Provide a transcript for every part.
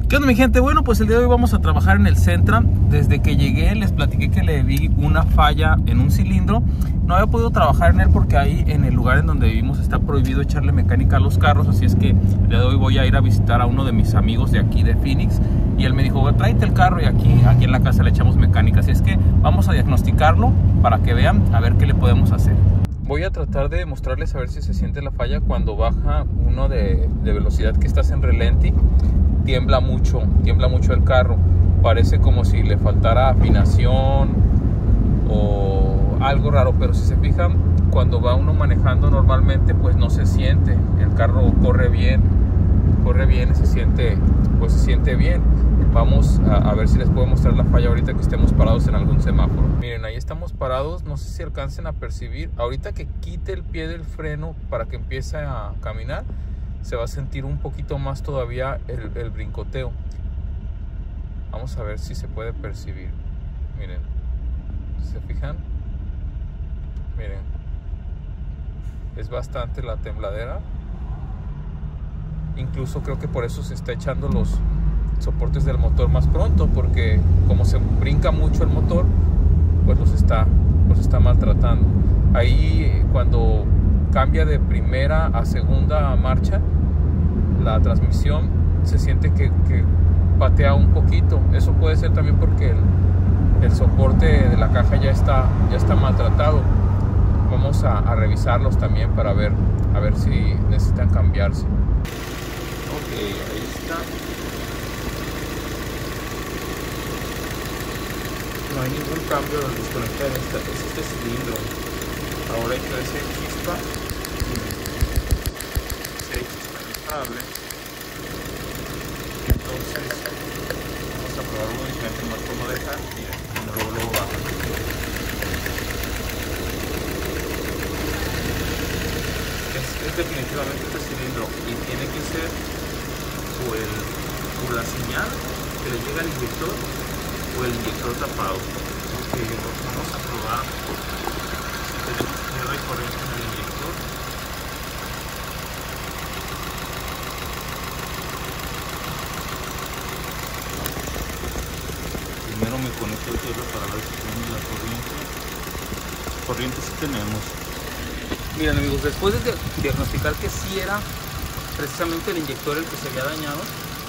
¿Qué onda mi gente? Bueno, pues el día de hoy vamos a trabajar en el Centra. Desde que llegué les platiqué que le vi una falla en un cilindro. No había podido trabajar en él porque ahí en el lugar en donde vivimos está prohibido echarle mecánica a los carros. Así es que el día de hoy voy a ir a visitar a uno de mis amigos de aquí de Phoenix. Y él me dijo, tráete el carro y aquí en la casa le echamos mecánica. Así es que vamos a diagnosticarlo para que vean a ver qué le podemos hacer. Voy a tratar de mostrarles a ver si se siente la falla cuando baja uno de velocidad que estás en relenti. Tiembla mucho el carro, parece como si le faltara afinación o algo raro, pero si se fijan, cuando va uno manejando normalmente pues no se siente, el carro corre bien y se siente bien. Vamos a ver si les puedo mostrar la falla ahorita que estemos parados en algún semáforo. Miren, ahí estamos parados, no sé si alcancen a percibir, ahorita que quite el pie del freno para que empiece a caminar, se va a sentir un poquito más todavía el brincoteo. Vamos a ver si se puede percibir. Miren, ¿se fijan? Miren, es bastante la tembladera. Incluso creo que por eso se está echando los soportes del motor más pronto, porque como se brinca mucho el motor, pues los está maltratando. Ahí cuando cambia de primera a segunda marcha, la transmisión se siente que patea un poquito. Eso puede ser también porque el soporte de la caja ya está maltratado. Vamos a revisarlos también para ver si necesitan cambiarse. Ok, ahí está. No hay ningún cambio al desconectar este cilindro. Ahora hay que hacer chispa. Entonces vamos a probar uno diferente más cómo deja y luego baja. Es definitivamente este cilindro y tiene que ser o la señal que le llega al inyector o el inyector tapado. Ok, vamos a probar si tenemos tierra y corriente en el inyector. Primero me conecto el tierra para ver si tenemos la corriente. Corriente sí tenemos. Miren amigos, después de diagnosticar que sí era precisamente el inyector el que se había dañado,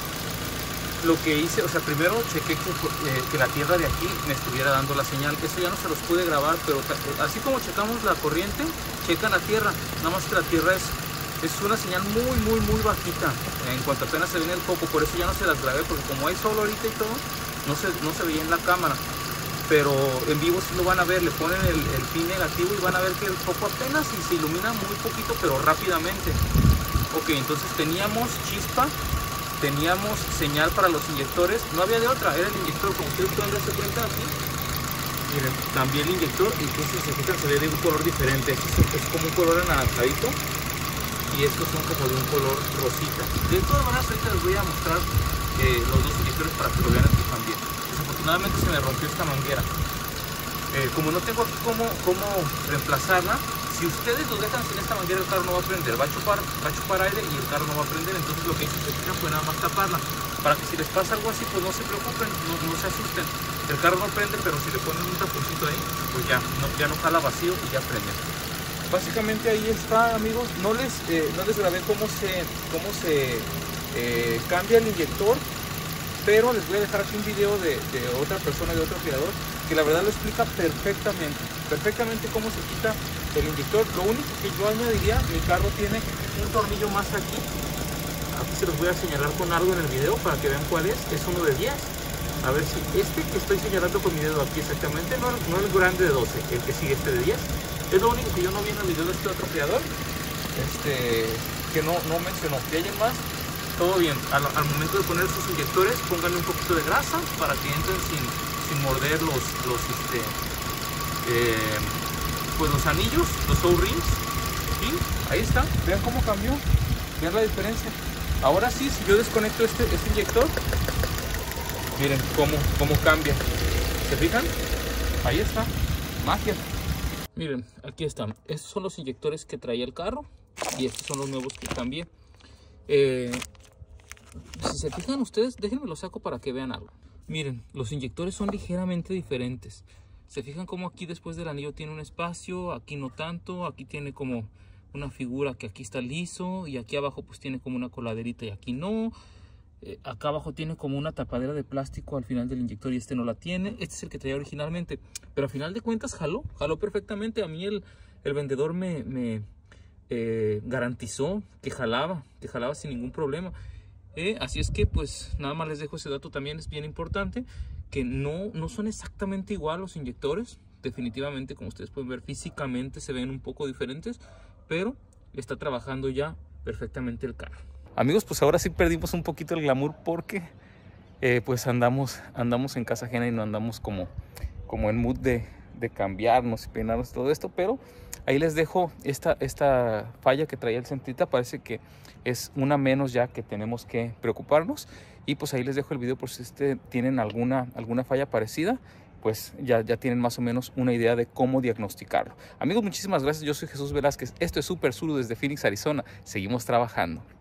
lo que hice, o sea, primero chequé que la tierra de aquí me estuviera dando la señal. Eso ya no se los pude grabar, pero así como checamos la corriente, checan la tierra. Nada más que la tierra es una señal muy bajita en cuanto apenas se ve en el foco. Por eso ya no se las grabé, porque como hay sol ahorita y todo, no se veía en la cámara. Pero en vivo sí lo van a ver, le ponen el pin negativo y van a ver que el foco apenas y se ilumina muy poquito, pero rápidamente. Ok, entonces teníamos chispa, teníamos señal para los inyectores, no había de otra, era el inyector, como ustedes pueden darse cuenta aquí. Miren, cambié el inyector y entonces se fijan, se ve de un color diferente. Es como un color anaranjadito y estos son como de un color rosita. De todas maneras ahorita les voy a mostrar los dos inyectores para que lo vean aquí también. Desafortunadamente se me rompió esta manguera. Como no tengo aquí cómo reemplazarla, si ustedes lo dejan sin esta manguera, el carro no va a prender, va a chupar aire y el carro no va a prender. Entonces lo que hice fue nada más taparla, para que si les pasa algo así, pues no se preocupen, no se asusten. El carro no prende, pero si le ponen un taponcito ahí, pues ya no jala vacío y ya prende. Básicamente ahí está, amigos. No les grabé cómo se cambia el inyector, pero les voy a dejar aquí un video de otra persona, de otro operador, que la verdad lo explica perfectamente cómo se quita el inyector. Lo único que yo añadiría, mi carro tiene un tornillo más aquí se los voy a señalar con algo en el video para que vean cuál es uno de 10. A ver si este que estoy señalando con mi dedo aquí exactamente, no el grande de 12, el que sigue este de 10, es lo único que yo no vi en el video de este otro creador, que no mencionó. Y alguien más, todo bien. Al momento de poner sus inyectores, pónganle un poquito de grasa para que entren sin morder pues los anillos, los O-rings. Y ahí está, vean cómo cambió, vean la diferencia. Ahora sí, si yo desconecto este inyector, miren cómo cambia. ¿Se fijan? Ahí está, magia. Miren, aquí están. Estos son los inyectores que traía el carro y estos son los nuevos que cambié. Si se fijan ustedes, déjenme lo saco para que vean algo. Miren, los inyectores son ligeramente diferentes. Se fijan como aquí después del anillo tiene un espacio, aquí no tanto, aquí tiene como una figura que aquí está liso y aquí abajo pues tiene como una coladerita y aquí no. Acá abajo tiene como una tapadera de plástico al final del inyector y este no la tiene. Este es el que traía originalmente, pero al final de cuentas jaló perfectamente. A mí el vendedor me garantizó que jalaba sin ningún problema. Así es que pues nada más les dejo ese dato, también es bien importante, que no son exactamente igual los inyectores. Definitivamente, como ustedes pueden ver, físicamente se ven un poco diferentes, pero está trabajando ya perfectamente el carro. Amigos, pues ahora sí perdimos un poquito el glamour porque pues andamos en casa ajena y no andamos como en mood de cambiarnos y peinarnos todo esto, pero ahí les dejo esta falla que traía el Sentrita. Parece que es una menos ya que tenemos que preocuparnos, y pues ahí les dejo el video por si tienen alguna falla parecida, pues ya tienen más o menos una idea de cómo diagnosticarlo. Amigos, muchísimas gracias. Yo soy Jesús Velázquez, esto es Super Suru desde Phoenix, Arizona. Seguimos trabajando.